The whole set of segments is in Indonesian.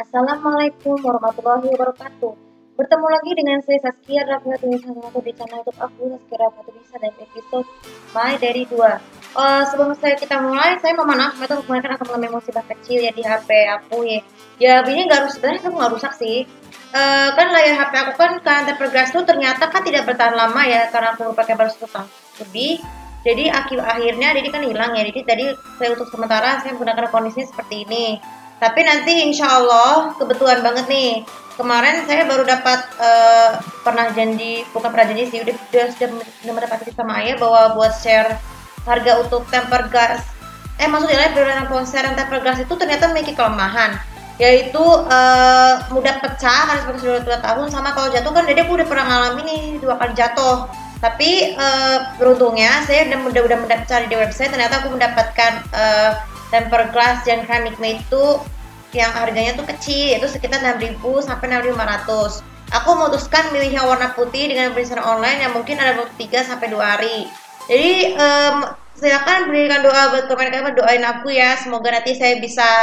Assalamualaikum warahmatullahi wabarakatuh. Bertemu lagi dengan saya Saskia Raffiatunisa di channel YouTube aku Saskia Raffiatunisa dan episode My Dari 2. Sebelum kita mulai, saya mohon maaf itu kemarin akan mengalami musibah kecil ya di HP aku ya. Ya ini nggak rusak, sebenarnya aku nggak rusak sih. Kan layar HP aku kan karena tempered glass tuh ternyata kan tidak bertahan lama ya karena aku pakai baru 1 tahun lebih. Jadi akhirnya jadi kan hilang ya. Jadi tadi saya untuk sementara saya menggunakan kondisinya seperti ini. Tapi nanti insya Allah kebetulan banget nih. Kemarin saya baru dapat pernah janji, bukan pernah janji sih, sudah mendapati sama ayah bahwa buat share harga untuk tempered glass. Maksudnya perbedaan ponsel dan tempered glass itu ternyata memiliki kelemahan, yaitu mudah pecah karena seperti sudah 2 tahun, sama kalau jatuh kan jadi aku udah pernah ngalamin nih 2 kali jatuh. Tapi beruntungnya saya udah cari di website, ternyata aku mendapatkan tempered glass yang ceramic made itu yang harganya tuh kecil, yaitu sekitar 6.000 sampai 6.500. Aku memutuskan milih yang warna putih dengan pesan online yang mungkin ada waktu 3 sampai 2 hari. Jadi silakan berikan doa buat kalian, doain aku ya, semoga nanti saya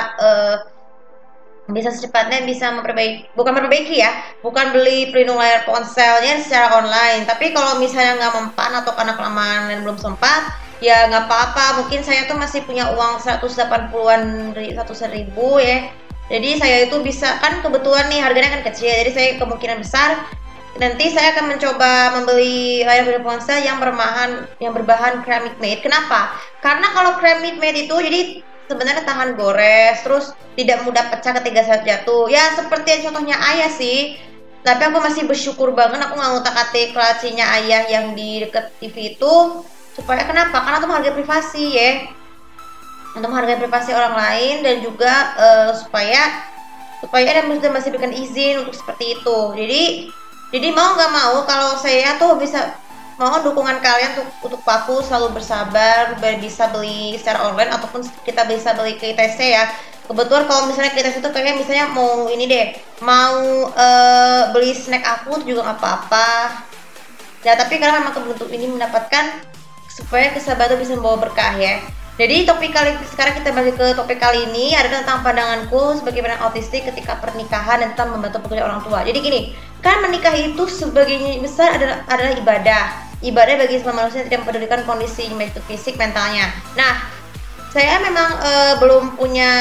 bisa secepatnya bisa memperbaiki ya, bukan beli pelindung layar ponselnya secara online. Tapi kalau misalnya nggak mempan atau karena kelamaan dan belum sempat, ya nggak apa-apa, mungkin saya tuh masih punya uang 180-an ribu ya, jadi saya itu bisa, kan kebetulan nih harganya kan kecil, jadi saya kemungkinan besar nanti saya akan mencoba membeli layar ponsel yang berbahan ceramic made. Kenapa? Karena kalau ceramic made itu jadi sebenarnya tahan gores, terus tidak mudah pecah ketika saat jatuh. Ya seperti contohnya ayah sih. Tapi aku masih bersyukur banget aku nggak ngutak-atik lacinya ayah yang di deket TV itu. Supaya kenapa? Karena itu menghargai privasi ya. Untuk menghargai privasi orang lain, dan juga supaya ada masih berikan izin untuk seperti itu. Jadi mau nggak mau kalau saya tuh bisa mau dukungan kalian untuk aku selalu bersabar, bisa beli secara online ataupun kita bisa beli ke ITC ya. Kebetulan kalau misalnya ke ITC itu kayak misalnya mau ini deh, mau beli snack aku juga nggak apa-apa. Ya tapi karena memang kebentuk ini mendapatkan supaya kesabaran bisa membawa berkah ya. Jadi sekarang kita balik ke topik kali ini adalah tentang pandanganku sebagai anak autistik ketika pernikahan dan tentang membantu pekerjaan orang tua. Jadi gini, kan menikah itu sebagian besar adalah ibadah bagi semua manusia yang tidak mempedulikan kondisi fisik mentalnya. Nah, saya memang belum punya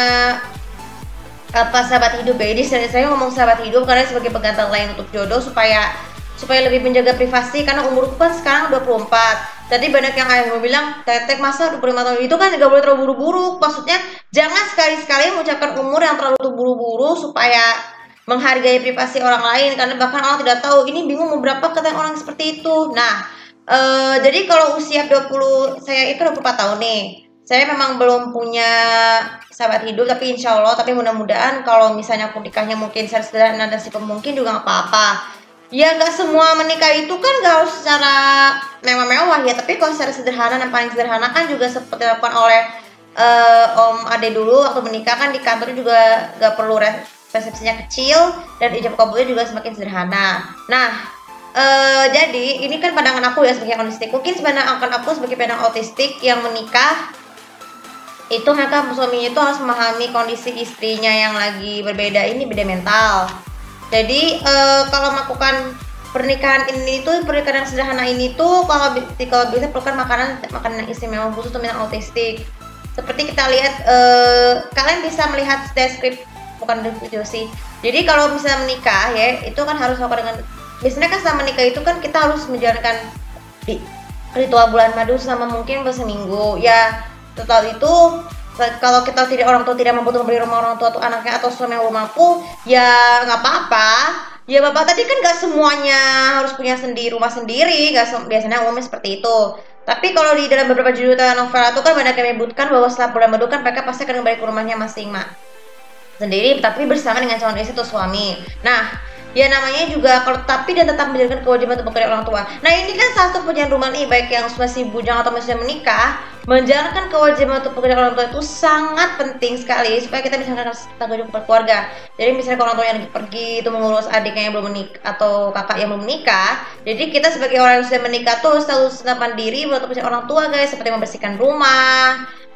sahabat hidup ya. Jadi saya ngomong sahabat hidup karena sebagai pegantung lain untuk jodoh supaya lebih menjaga privasi, karena umurku kan sekarang 24. Tadi banyak yang ayah mau bilang, Tetek masa 25 tahun itu kan gak boleh terlalu buru-buru. Maksudnya jangan sekali-sekali mengucapkan umur yang terlalu buru-buru supaya menghargai privasi orang lain, karena bahkan orang tidak tahu ini bingung mau berapa kata orang seperti itu. Nah, jadi kalau usia 20, saya itu 24 tahun nih. Saya memang belum punya sahabat hidup, tapi insya Allah, tapi mudah-mudahan kalau misalnya aku nikahnya mungkin sederhana dan simpel mungkin juga nggak apa-apa. Ya nggak semua menikah itu kan nggak harus secara mewah-mewah ya, tapi kalau secara sederhana dan paling sederhana kan juga seperti dilakukan oleh Om Ade dulu waktu menikah, kan di kantor juga nggak perlu resepsinya kecil dan ijab kabulnya juga semakin sederhana. Nah, jadi ini kan pandangan aku ya sebagai autistik. Mungkin sebenarnya akan aku sebagai penang autistik yang menikah itu mereka suaminya itu harus memahami kondisi istrinya yang lagi beda mental. Jadi kalau melakukan pernikahan yang sederhana ini tuh kalau bisa perlukan makanan yang istimewa khusus untuk yang autistik. Seperti kita lihat, kalian bisa melihat deskripsi, bukan video sih. Jadi kalau misalnya menikah ya, itu kan harus melakukan dengan, biasanya kan selama menikah itu kan kita harus menjalankan ritual bulan madu selama mungkin berseminggu. Ya setelah itu, kalau orang tua tidak mampu membeli rumah orang tua atau anaknya atau suami yang belum mampu, ya nggak apa-apa. Ya bapak tadi kan nggak semuanya harus punya rumah sendiri, biasanya umumnya seperti itu. Tapi kalau di dalam beberapa judul novel itu kan banyak yang menyebutkan bahwa setelah bulan madu kan mereka pasti akan kembali ke rumahnya masing-masing sendiri, tapi bersama dengan calon istri atau suami. Nah, ya namanya juga kalau tapi dan tetap menjalankan kewajiban untuk bekerja orang tua. Nah ini kan salah satu pekerjaan rumah nih, baik yang masih bujang atau masih menikah, menjalankan kewajiban untuk bekerja orang tua itu sangat penting sekali supaya kita bisa melakukan tanggung jawab keluarga. Jadi misalnya kalau orang tua yang lagi pergi itu mengurus adiknya yang belum menikah atau kakak yang belum menikah, jadi kita sebagai orang yang sudah menikah tuh selalu sedang mandiri untuk bekerja orang tua guys, seperti membersihkan rumah,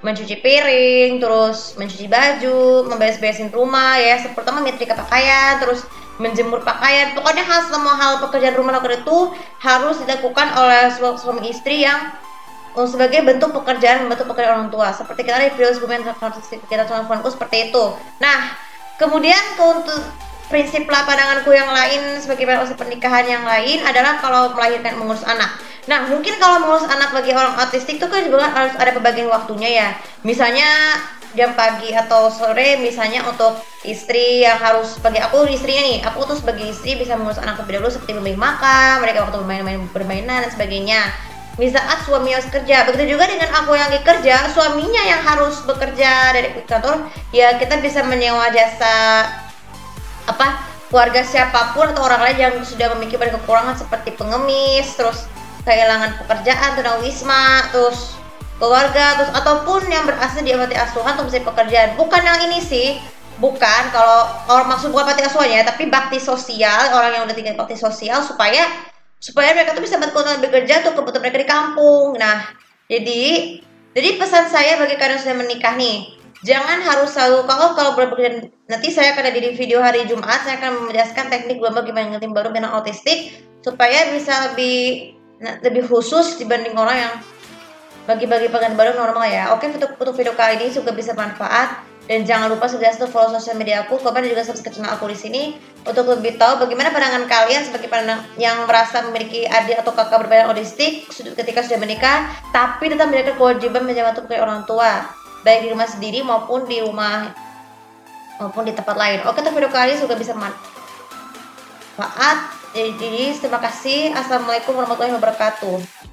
mencuci piring, terus mencuci baju, memberes-beresin rumah ya, pertama menyetrika pakaian, terus menjemur pakaian. Pokoknya semua hal pekerjaan rumah tangga itu harus dilakukan oleh suami istri yang sebagai bentuk pekerjaan orang tua. Seperti kita di video sebelumnya kita telepon seperti itu. Nah, kemudian untuk prinsip pandanganku yang lain sebagai proses pernikahan yang lain adalah kalau melahirkan mengurus anak. Nah, mungkin kalau mengurus anak bagi orang autistik itu kan juga harus ada pembagian waktunya ya. Misalnya jam pagi atau sore, misalnya untuk istri yang harus, bagi aku istrinya nih, aku tuh sebagai istri bisa mengurus anak terlebih dahulu seperti memberi makan, mereka waktu bermainan dan sebagainya. Di saat suami harus kerja, begitu juga dengan aku yang kerja, suaminya yang harus bekerja dari kantor, ya kita bisa menyewa jasa keluarga siapapun atau orang lain yang sudah memiliki kekurangan seperti pengemis, terus kehilangan pekerjaan, tunawisma, terus keluarga, terus ataupun yang berasal di panti asuhan untuk mencari pekerjaan. Bukan yang ini sih, bukan kalau orang maksud bukan panti asuhan ya, tapi bakti sosial, orang yang udah tinggal bakti sosial supaya mereka tuh bisa berkebutuhan bekerja untuk kebutuhan mereka di kampung. Nah, jadi pesan saya bagi kalian yang sudah menikah nih, jangan harus selalu kalau bekerja. Nanti saya akan ada di video hari Jumat, saya akan menjelaskan teknik bagaimana ngetim baru dengan autistik supaya bisa lebih khusus dibanding orang yang bagi-bagi pekerjaan baru normal ya. Oke, untuk video kali ini juga bisa bermanfaat, dan jangan lupa sukses untuk follow sosial media aku, komen dan juga subscribe channel aku di sini untuk lebih tahu bagaimana pandangan kalian sebagai yang merasa memiliki adik atau kakak berbeda autistik ketika sudah menikah, tapi tetap menjaga kewajiban menjaga orang tua, baik di rumah sendiri maupun di tempat lain. Oke, untuk video kali ini juga bisa bermanfaat. Jadi terima kasih. Assalamualaikum warahmatullahi wabarakatuh.